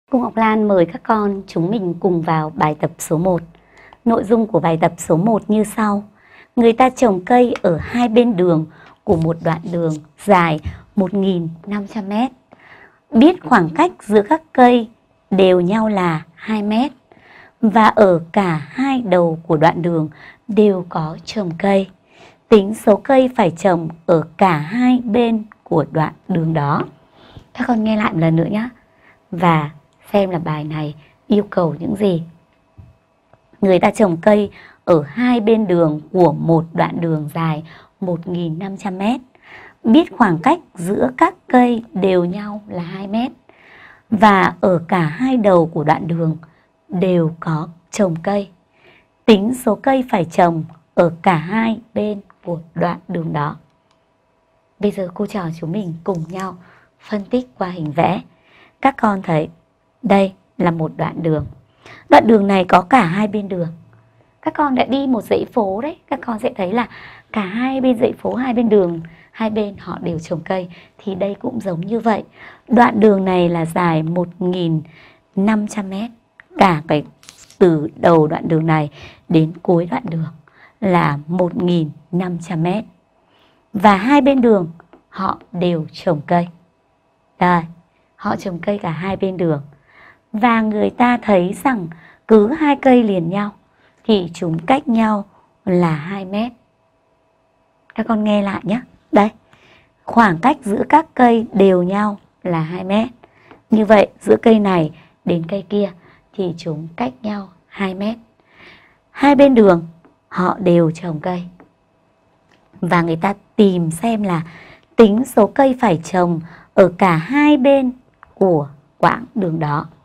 Cô Ngọc Lan mời các con chúng mình cùng vào bài tập số 1. Nội dung của bài tập số 1 như sau. Người ta trồng cây ở hai bên đường của một đoạn đường dài 1.500 m. Biết khoảng cách giữa các cây đều nhau là 2 m. Và ở cả hai đầu của đoạn đường đều có trồng cây. Tính số cây phải trồng ở cả hai bên của đoạn đường đó. Các con nghe lại một lần nữa nhé. Và xem là bài này yêu cầu những gì. Người ta trồng cây ở hai bên đường của một đoạn đường dài 1.500 m. Biết khoảng cách giữa các cây đều nhau là 2 m. Và ở cả hai đầu của đoạn đường đều có trồng cây. Tính số cây phải trồng ở cả hai bên của đoạn đường đó. Bây giờ cô trò chúng mình cùng nhau phân tích qua hình vẽ. Các con thấy đây là một đoạn đường. Đoạn đường này có cả hai bên đường. Các con đã đi một dãy phố đấy, các con sẽ thấy là cả hai bên dãy phố, hai bên đường, hai bên họ đều trồng cây. Thì đây cũng giống như vậy. Đoạn đường này là dài 1.500 m. Cả cái từ đầu đoạn đường này đến cuối đoạn đường là 1.500 m. Và hai bên đường họ đều trồng cây. Đây, họ trồng cây cả hai bên đường. Và người ta thấy rằng cứ hai cây liền nhau thì chúng cách nhau là 2 m. Các con nghe lại nhé. Đây, khoảng cách giữa các cây đều nhau là 2 m. Như vậy giữa cây này đến cây kia thì chúng cách nhau 2 m. Hai bên đường họ đều trồng cây. Và người ta tìm xem là tính số cây phải trồng ở cả hai bên của quãng đường đó.